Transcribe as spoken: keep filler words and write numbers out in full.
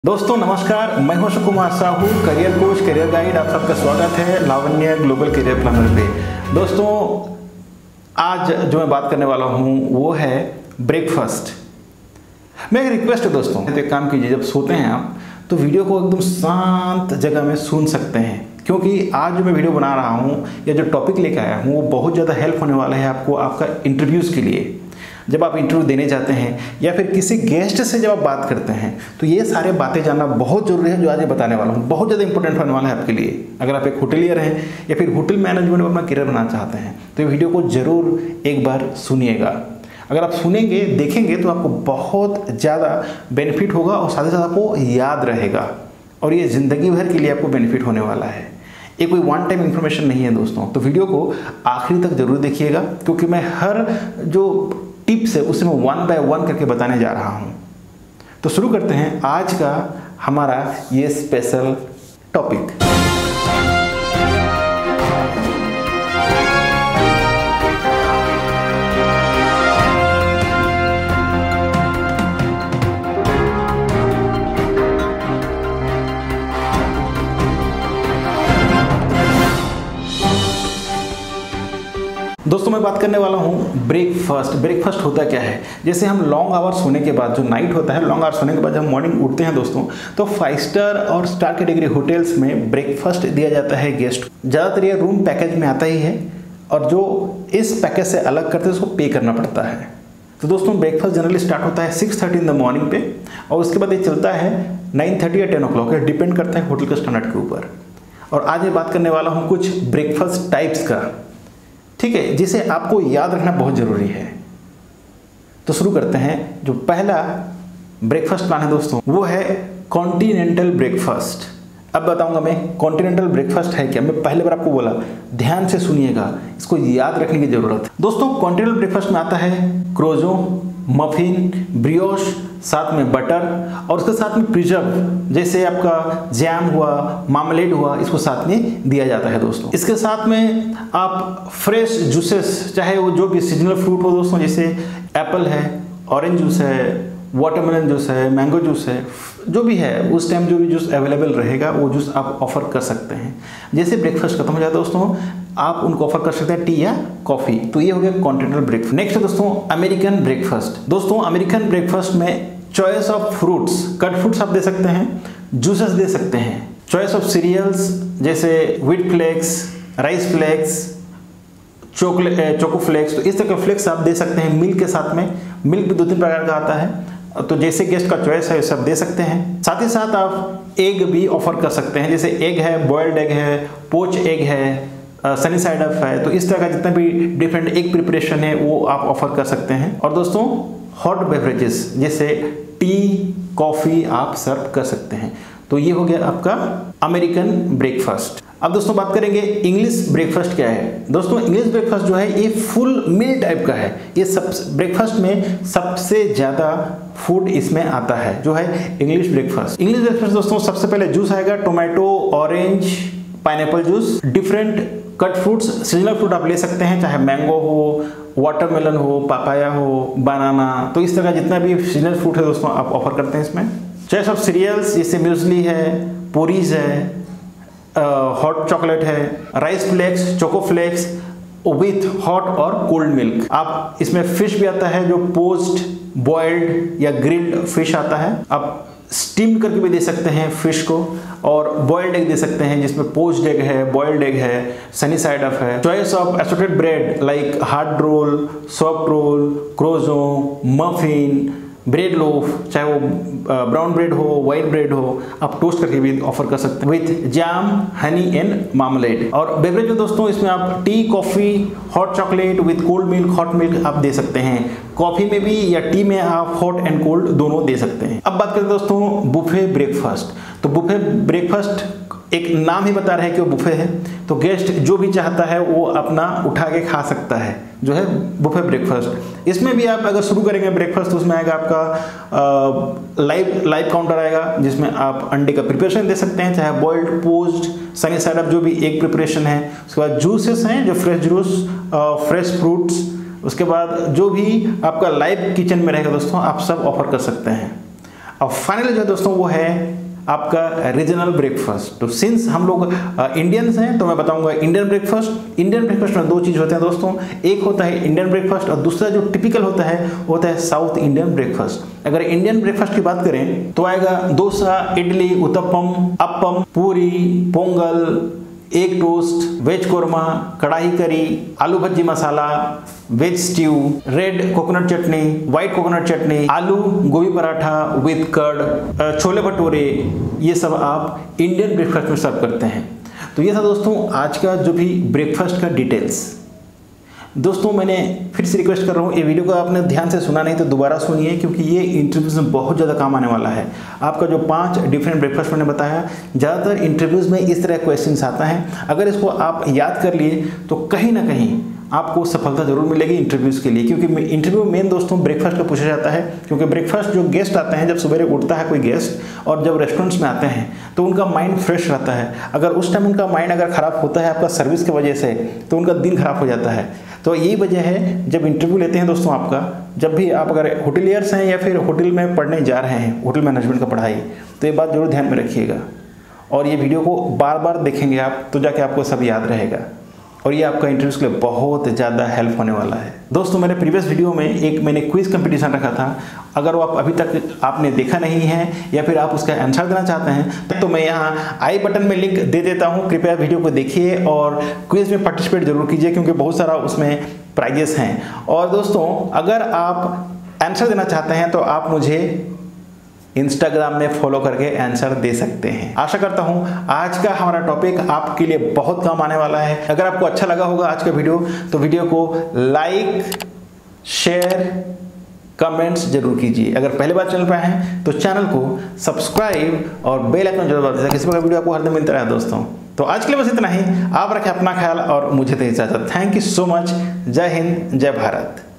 दोस्तों नमस्कार, मैं हूं Sukumar Sahu, career coach, career guide. आप सबका स्वागत है लावण्य ग्लोबल करियर प्लानर पे। दोस्तों आज जो मैं बात करने वाला हूं वो है ब्रेकफास्ट। मैं एक रिक्वेस्ट है दोस्तों, तो एक काम कीजिए, जब सोते हैं आप तो वीडियो को एकदम शांत जगह में सुन सकते हैं, क्योंकि आज जो मैं वीडियो बना रहा हूँ या जो टॉपिक लेकर आया हूँ वो बहुत ज़्यादा हेल्प होने वाला है आपको आपका इंटरव्यूज़ के लिए। जब आप इंटरव्यू देने जाते हैं या फिर किसी गेस्ट से जब आप बात करते हैं तो ये सारे बातें जानना बहुत ज़रूरी है। जो आज मैं बताने वाला हूँ बहुत ज़्यादा इंपॉर्टेंट होने वाला है आपके लिए। अगर आप एक होटलियर हैं या फिर होटल मैनेजमेंट में अपना करियर बनाना चाहते हैं तो ये वीडियो को ज़रूर एक बार सुनिएगा। अगर आप सुनेंगे, देखेंगे तो आपको बहुत ज़्यादा बेनिफिट होगा और साथ ही साथ आपको याद रहेगा और ये ज़िंदगी भर के लिए आपको बेनिफिट होने वाला है। ये कोई वन टाइम इन्फॉर्मेशन नहीं है दोस्तों। तो वीडियो को आखिरी तक जरूर देखिएगा, क्योंकि मैं हर जो टिप्स है उसे मैं वन बाय वन करके बताने जा रहा हूं। तो शुरू करते हैं आज का हमारा ये स्पेशल टॉपिक। दोस्तों मैं बात करने वाला हूँ ब्रेकफास्ट। ब्रेकफास्ट होता क्या है? जैसे हम लॉन्ग आवर्स सोने के बाद, जो नाइट होता है, लॉन्ग आवर्स सोने के बाद जब मॉर्निंग उठते हैं दोस्तों, तो फाइव स्टार और स्टार कैटेगरी होटल्स में ब्रेकफास्ट दिया जाता है गेस्ट। ज़्यादातर ये रूम पैकेज में आता ही है और जो इस पैकेज से अलग करते हैं उसको पे करना पड़ता है। तो दोस्तों ब्रेकफास्ट जनरली स्टार्ट होता है six thirty in the morning पे और उसके बाद ये चलता है नाइन थर्टी या टेन ओ क्लॉक, डिपेंड करता है होटल के स्टैंडर्ड के ऊपर। और आज मैं बात करने वाला हूँ कुछ ब्रेकफास्ट टाइप्स का, ठीक है, जिसे आपको याद रखना बहुत ज़रूरी है। तो शुरू करते हैं। जो पहला ब्रेकफास्ट प्लान है दोस्तों वो है कॉन्टिनेंटल ब्रेकफास्ट। अब बताऊंगा मैं कॉन्टिनेंटल ब्रेकफास्ट है क्या। मैं पहले बार आपको बोला, ध्यान से सुनिएगा, इसको याद रखने की जरूरत है दोस्तों। कॉन्टिनेंटल ब्रेकफास्ट में आता है क्रोजो, मफिन, ब्रियोश, साथ में बटर और उसके साथ में प्रिजर्व, जैसे आपका जैम हुआ, मार्मलेड हुआ, इसको साथ में दिया जाता है दोस्तों। इसके साथ में आप फ्रेश जूसेस, चाहे वो जो भी सीजनल फ्रूट हो दोस्तों, जैसे एप्पल है, ऑरेंज जूस है, वाटरमेलन जूस है, मैंगो जूस है, जो भी है उस टाइम जो भी जूस अवेलेबल रहेगा वो जूस आप ऑफर कर सकते हैं। जैसे ब्रेकफास्ट खत्म हो जाता है दोस्तों, आप उनको ऑफर कर सकते हैं टी या कॉफी। तो ये हो गया कॉन्टिनेंटल ब्रेकफास्ट। नेक्स्ट है दोस्तों अमेरिकन ब्रेकफास्ट। दोस्तों अमेरिकन ब्रेकफास्ट में choice of fruits, cut fruits आप दे सकते हैं, जूसेस दे सकते हैं, चॉइस ऑफ सीरियल्स जैसे wheat flakes, rice flakes, chocolate, choco flakes, तो इस तरह के फ्लेक्स आप दे सकते हैं। मिल्क के साथ में, मिल्क भी दो तीन प्रकार का आता है, तो जैसे गेस्ट का चॉइस है सब दे सकते हैं। साथ ही साथ आप एग भी ऑफर कर सकते हैं, जैसे एग है, बॉइल्ड एग है, पोच एग है, सनी साइड अप है, तो इस तरह का जितना भी डिफरेंट एग प्रिपरेशन है वो आप ऑफर कर सकते हैं। और दोस्तों हॉट बेवरेजेस जैसे टी, कॉफी आप सर्व कर सकते हैं। तो ये हो गया आपका अमेरिकन ब्रेकफास्ट। अब दोस्तों बात करेंगे इंग्लिश ब्रेकफास्ट क्या है। दोस्तों इंग्लिश ब्रेकफास्ट जो है ये फुल मील टाइप का है। ये सब ब्रेकफास्ट में सबसे ज़्यादा फूड इसमें आता है, जो है इंग्लिश ब्रेकफास्ट। इंग्लिश ब्रेकफास्ट दोस्तों सबसे पहले जूस आएगा, tomato, orange, pineapple juice, different cut fruits, seasonal fruit आप ले सकते हैं, चाहे मैंगो हो, वाटरमेलन हो, पापाया हो, बनाना, तो इस तरह का जितना भी सीजनल फ्रूट है दोस्तों आप ऑफर करते हैं इसमें। चॉइस ऑफ सीरियल्स जैसे म्यूसली है, पूरीज है, हॉट चॉकलेट है, rice flakes, choco flakes with hot और कोल्ड मिल्क। आप इसमें फिश भी आता है, जो पोस्ट, बॉइल्ड या ग्रिल्ड फिश आता है। आप स्टीम करके भी दे सकते हैं फिश को, और बॉइल्ड एग दे सकते हैं जिसमें पोच्ड एग है, बॉइल्ड एग है, सनी साइड अप है। Choice of assorted bread like hard roll, soft roll, croissant, muffin, bread loaf, चाहे वो ब्राउन ब्रेड हो, वाइट ब्रेड हो, आप टोस्ट करके भी ऑफर कर सकते हैं with jam, honey and marmalade. और बेवरेज में दोस्तों इसमें आप tea, coffee, hot chocolate with cold milk, hot milk आप दे सकते हैं। कॉफी में भी या टी में आप हॉट एंड कोल्ड दोनों दे सकते हैं। अब बात करें दोस्तों बुफे ब्रेकफास्ट। तो बुफे ब्रेकफास्ट एक नाम ही बता रहा है कि वो बुफे है, तो गेस्ट जो भी चाहता है वो अपना उठा के खा सकता है, जो है बुफे ब्रेकफास्ट। इसमें भी आप अगर शुरू करेंगे ब्रेकफास्ट तो उसमें आएगा आपका लाइव लाइव काउंटर आएगा, जिसमें आप अंडे का प्रिपरेशन दे सकते हैं, चाहे boiled, poached, sunny side up जो भी एग प्रिपरेशन है। उसके बाद जूसेस हैं, जो फ्रेश जूस, फ्रेश फ्रूट्स, उसके बाद जो भी आपका लाइव किचन में रहेगा दोस्तों आप सब ऑफर कर सकते हैं। और फाइनली जो है दोस्तों वो है आपका रीजनल ब्रेकफास्ट। तो सिंस हम लोग इंडियंस हैं तो मैं बताऊंगा इंडियन ब्रेकफास्ट। इंडियन ब्रेकफास्ट में दो चीज़ होते हैं दोस्तों, एक होता है इंडियन ब्रेकफास्ट और दूसरा जो टिपिकल होता है वो होता है साउथ इंडियन ब्रेकफास्ट। अगर इंडियन ब्रेकफास्ट की बात करें तो आएगा dosa, idli, uttapam, appam, puri, pongal, egg toast, veg korma, kadai curry, aloo bhaji masala, veg stew, red coconut chutney, white coconut chutney, aloo gobi paratha with curd, chole bhature, ये सब आप इंडियन ब्रेकफास्ट में सर्व करते हैं। तो ये था दोस्तों आज का जो भी ब्रेकफास्ट का डिटेल्स। दोस्तों मैंने फिर से रिक्वेस्ट कर रहा हूँ, ये वीडियो को आपने ध्यान से सुना नहीं तो दोबारा सुनिए, क्योंकि ये इंटरव्यूज़ में बहुत ज़्यादा काम आने वाला है। आपका जो पांच डिफरेंट ब्रेकफास्ट मैंने बताया, ज़्यादातर इंटरव्यूज़ में इस तरह क्वेश्चंस आता है। अगर इसको आप याद कर लिए तो कहीं ना कहीं आपको सफलता जरूर मिलेगी इंटरव्यूज़ के लिए, क्योंकि इंटरव्यू मेन दोस्तों ब्रेकफास्ट का पूछा जाता है। क्योंकि ब्रेकफास्ट जो गेस्ट आते हैं, जब सवेरे उठता है कोई गेस्ट और जब रेस्टोरेंट्स में आते हैं तो उनका माइंड फ्रेश रहता है। अगर उस टाइम उनका माइंड अगर ख़राब होता है आपका सर्विस की वजह से तो उनका दिन खराब हो जाता है। तो यही वजह है जब इंटरव्यू लेते हैं दोस्तों आपका, जब भी आप अगर होटलियर्स हैं या फिर होटल में पढ़ने जा रहे हैं, होटल मैनेजमेंट का पढ़ाई, तो ये बात जरूर ध्यान में रखिएगा और ये वीडियो को बार बार देखेंगे आप तो जाके आपको सब याद रहेगा और ये आपका इंटरव्यूज के लिए बहुत ज़्यादा हेल्प होने वाला है। दोस्तों मैंने प्रीवियस वीडियो में एक मैंने क्विज कंपटीशन रखा था, अगर वो आप अभी तक आपने देखा नहीं है या फिर आप उसका आंसर देना चाहते हैं तो मैं यहाँ आई बटन में लिंक दे देता हूँ, कृपया वीडियो को देखिए और क्विज में पार्टिसिपेट जरूर कीजिए, क्योंकि बहुत सारा उसमें प्राइजेस हैं। और दोस्तों अगर आप आंसर देना चाहते हैं तो आप मुझे इंस्टाग्राम में फॉलो करके आंसर दे सकते हैं। आशा करता हूं आज का हमारा टॉपिक आपके लिए बहुत काम आने वाला है। अगर आपको अच्छा लगा होगा आज का वीडियो तो वीडियो को लाइक, शेयर, कमेंट्स जरूर कीजिए। अगर पहली बार चैनल पर आए हैं तो चैनल को सब्सक्राइब और बेल आइकन जरूर दबा दीजिए, किसी प्रकार वीडियो आपको हर दिन मिलता रहे दोस्तों। तो आज के लिए बस इतना ही। आप रखें अपना ख्याल और मुझे दे इजाजत। Thank you so much. जय हिंद, जय भारत।